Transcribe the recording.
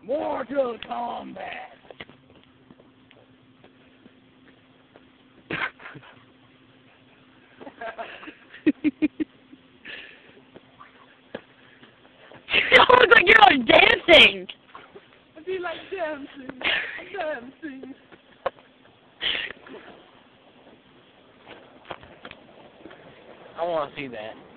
Mortal Kombat. You look like you're like dancing. I feel like dancing. Dancing. I want to see that.